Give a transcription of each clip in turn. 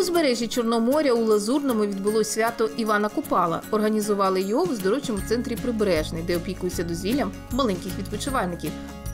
узбережжі Чорноморя у Лазурному відбулось свято Івана Купала. Організували його в оздоровчому центрі «Прибережний», де опікуються дозвіллям маленьких відпочивальників.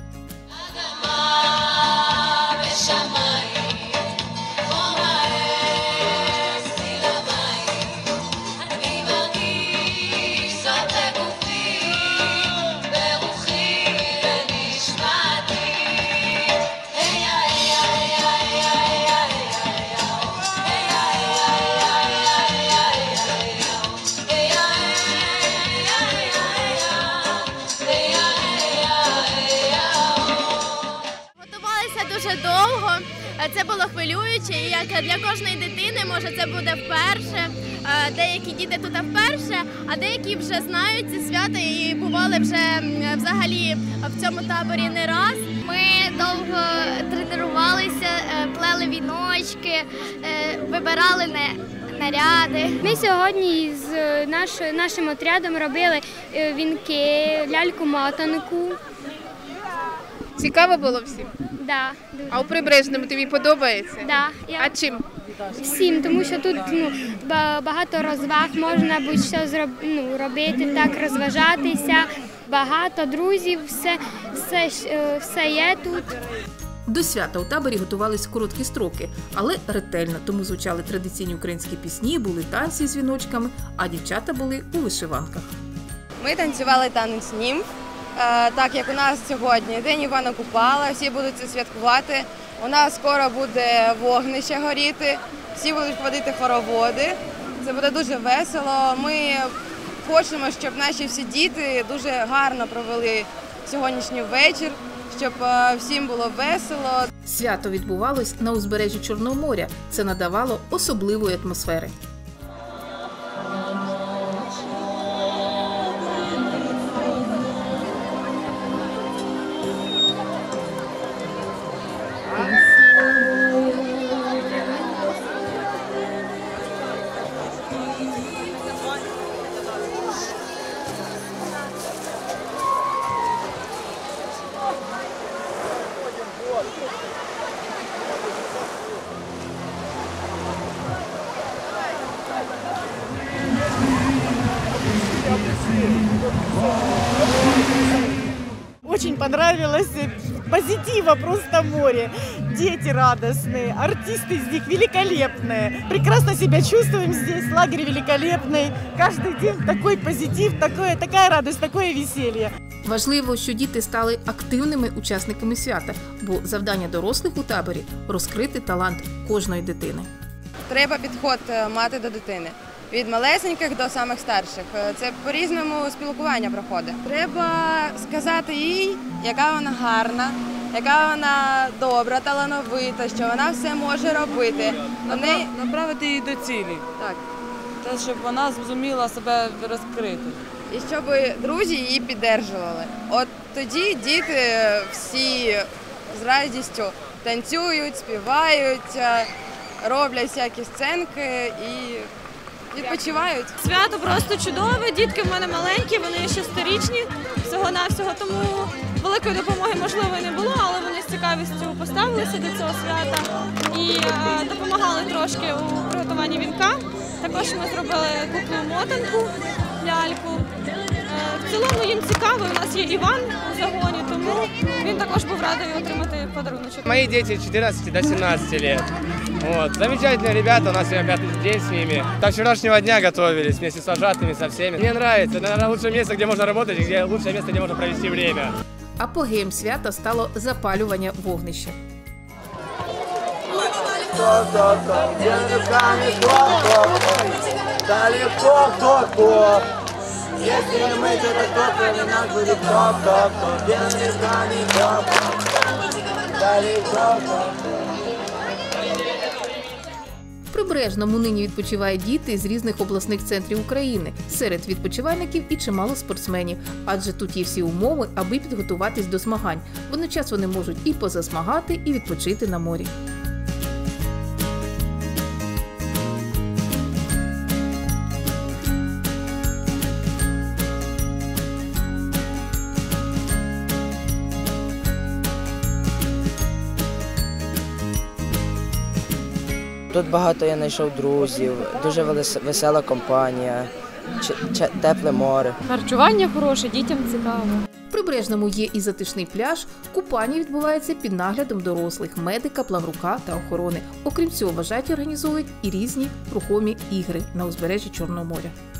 Дуже довго, це було хвилююче, і як для кожної дитини, може це буде вперше, деякі діти тут вперше, а деякі вже знають це свято і бували вже взагалі в цьому таборі не раз. Ми довго тренувалися, плели віночки, вибирали наряди. Ми сьогодні з нашим отрядом робили вінки, ляльку-мотанку. Цікаво було всім? Да, дуже. А у Прибережному тобі подобається? Да, А чим? Всім, тому що тут багато розваг, можна будь-що робити, так, розважатися, багато друзів, все є тут. До свята у таборі готувались в короткі строки, але ретельно, тому звучали традиційні українські пісні, були танці з віночками, а дівчата були у вишиванках. Ми танцювали танець німф, так як у нас сьогодні День Івана Купала, всі будуть це святкувати. У нас скоро буде вогнище горіти, всі будуть ходити хороводи, це буде дуже весело. Ми хочемо, щоб наші всі діти дуже гарно провели сьогоднішній вечір, щоб всім було весело. Свято відбувалось на узбережжі Чорного моря. Це надавало особливої атмосфери. Очень понравилось, позитива просто море, дети радостные, артисты из них великолепные, прекрасно себя чувствуем здесь, лагерь великолепный, каждый день такой позитив, такая радость, такое веселье. Важливо, що діти стали активними учасниками свята, бо завдання дорослих у таборі – розкрити талант кожної дитини. Треба підход мати до дитини. Від малесеньких до самих старших. Це по-різному спілкування проходить. Треба сказати їй, яка вона гарна, яка вона добра, талановита, що вона все може робити. Направити її до цілі. Так. Те, щоб вона зуміла себе розкрити. І щоб друзі її підтримували. От тоді діти всі з радістю танцюють, співають, роблять всякі сценки і відпочивають. Свято просто чудове, дітки в мене маленькі, вони ще 6-річні всього-навсього, тому великої допомоги можливо і не було, але вони з цікавістю поставилися до цього свята і допомагали трошки у приготуванні вінка. Також ми зробили куклу-мотанку, ляльку. В цілому їм цікаво, у нас є Іван у загоні, тому він також був радий отримати подарунок. Мои дети 14 до 17 лет. Вот. Замечательные ребята, у нас сегодня 5-й день с ними. До вчерашнего дня готовились вместе с вожатыми, со всеми. Мне нравится, это, наверное, лучшее место, где можно работать, где лучшее место, где можно провести время. Апогеєм свята стало запалювання вогнища. Если мы где-то топали, нас будет топ-топ-топ. Белыми руками топ-топ. В Прибережному нині відпочивають діти з різних обласних центрів України. Серед відпочивальників і чимало спортсменів, адже тут є всі умови, аби підготуватись до змагань. Водночас вони можуть і позасмагати, і відпочити на морі. Тут багато я знайшов друзів, дуже весела компанія, тепле море. Харчування хороше, дітям цікаво. В Прибережному є і затишний пляж. Купання відбувається під наглядом дорослих, медика, плаврука та охорони. Окрім цього, бажаті організовують і різні рухомі ігри на узбережжі Чорного моря.